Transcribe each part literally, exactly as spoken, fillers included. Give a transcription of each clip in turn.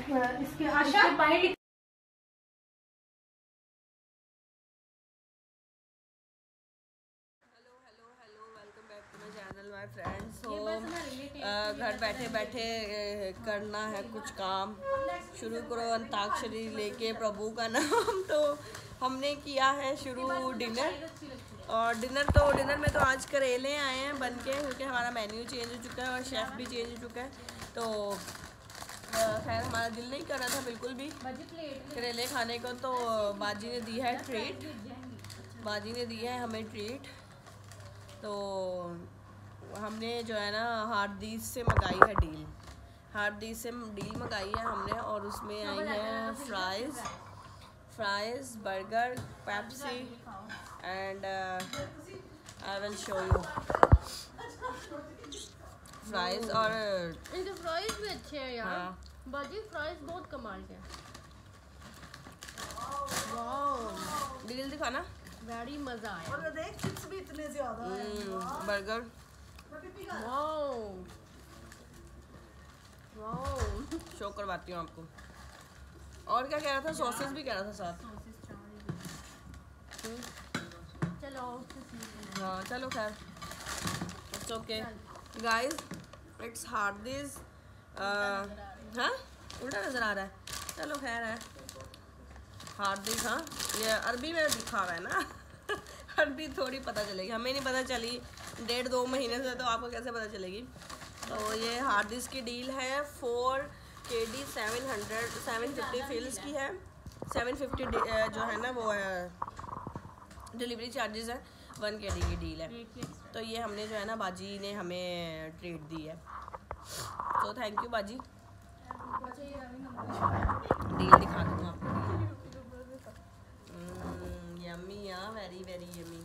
इसके आशा बाहर my friends. तो घर बैठे बैठे करना है कुछ काम, शुरू करो अंताक्षरी लेके प्रभु का नाम। तो हमने किया है शुरू डिनर, और डिनर तो डिनर में तो आज करेले आए हैं बन के, क्योंकि हमारा मेन्यू चेंज हो चुका है और शेफ़ भी चेंज हो चुका है। तो खैर हमारा दिल नहीं कर रहा था बिल्कुल भी करेले खाने को, तो बाजी ने दी है ट्रीट, बाजी ने दी है हमें ट्रीट। तो हमने जो है ना हार्दीस से मंगाई है डील, हार्दीस से डील मंगाई है हमने, और उसमें आई है fries fries burger, Pepsi and I will show you fries. और इनके फ्राइज़ भी अच्छे हैं यार। हाँ। बाजी फ्राइज़ बहुत कमाल के हैं। वाओ, डील दिखाना, बड़ी मजा आया। और देख चिप्स भी इतने ज्यादा हैं। बर्गर, वाओ वाओ, शो करवाती हूँ आपको। और क्या कह रहा था, सॉसेस भी कह रहा था साथ। चलो हाँ चलो खैर, it's okay guys, it's Hardee's. हाँ उल्टा नज़र आ रहा है, चलो खैर है हार्दिक। हाँ ये अरबी में लिखा हुआ है ना अरबी थोड़ी पता चलेगी, हमें नहीं पता चली डेढ़ दो महीने से, तो आपको कैसे पता चलेगी। तो ये हार्दिस की डील है, four K D seven hundred seven fifty fils की है, सेवन फिफ्टी जो है ना वो है डिलीवरी चार्जेस है, वन के डी की डील है। तो ये हमने जो है ना बाजी ने हमें ट्रीट दी है, तो थैंक यू बाजी। डील दिखा दूँ आपको, यम्मी या वेरी वेरी यम्मी।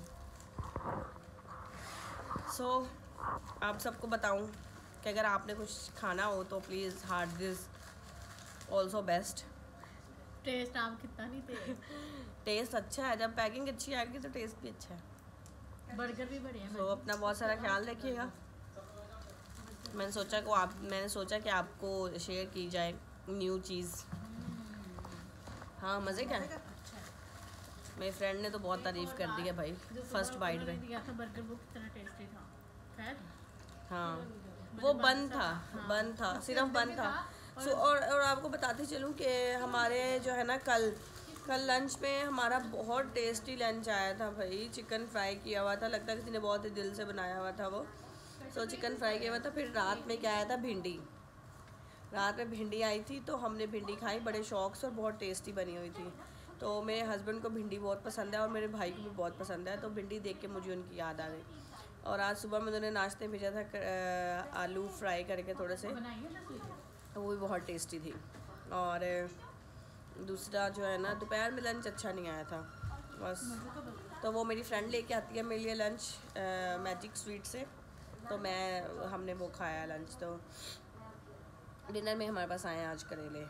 सो आप सबको बताऊं कि अगर आपने कुछ खाना हो तो please Hardee's also best. Taste आप कितना नहीं थे टेस्ट अच्छा है, जब पैकिंग अच्छी आएगी तो टेस्ट भी अच्छा है। बर्गर भी बढ़िया है। तो अपना बहुत सारा ख्याल रखिएगा। मैंने सोचा को आप मैंने सोचा कि आपको शेयर की जाए न्यू चीज़। हाँ मज़े का है, मेरे फ्रेंड ने तो बहुत तारीफ़ कर दी है भाई फर्स्ट बाइट में। बर्गर वो कितना टेस्टी था। खैर हाँ वो बंद था, बंद था, सिर्फ बंद था। सो और और आपको बताती चलूँ कि हमारे जो है ना कल कल लंच में हमारा बहुत टेस्टी लंच आया था भाई। चिकन फ्राई किया हुआ था, लगता है किसी ने बहुत ही दिल से बनाया हुआ था वो। सो चिकन फ्राई किया हुआ था। फिर रात में क्या आया था, भिंडी, रात में भिंडी आई थी, तो हमने भिंडी खाई बड़े शौक से और बहुत टेस्टी बनी हुई थी। तो मेरे हस्बैंड को भिंडी बहुत पसंद है और मेरे भाई को भी बहुत पसंद है, तो भिंडी देख के मुझे उनकी याद आ गई। और आज सुबह में उन्होंने नाश्ते में भेजा था आलू फ्राई करके थोड़े से, तो वो भी बहुत टेस्टी थी। और दूसरा जो है ना दोपहर में लंच अच्छा नहीं आया था बस, तो वो मेरी फ्रेंड लेके आती है मेरे लिए लंच मैजिक स्वीट से, तो मैं हमने वो खाया लंच। तो डिनर में हमारे पास आए हैं आज करेले।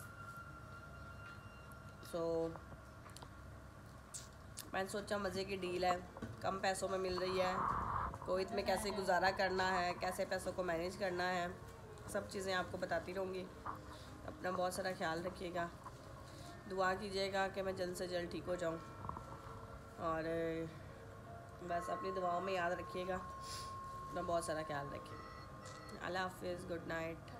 सो मैंने सोचा मज़े की डील है, कम पैसों में मिल रही है, कोविड में कैसे गुजारा करना है, कैसे पैसों को मैनेज करना है, सब चीज़ें आपको बताती रहूँगी। अपना बहुत सारा ख्याल रखिएगा, दुआ कीजिएगा कि मैं जल्द से जल्द ठीक हो जाऊँ, और बस अपनी दुआओं में याद रखिएगा, अपना बहुत सारा ख्याल रखिए। अल्लाह हाफिज़, गुड नाइट।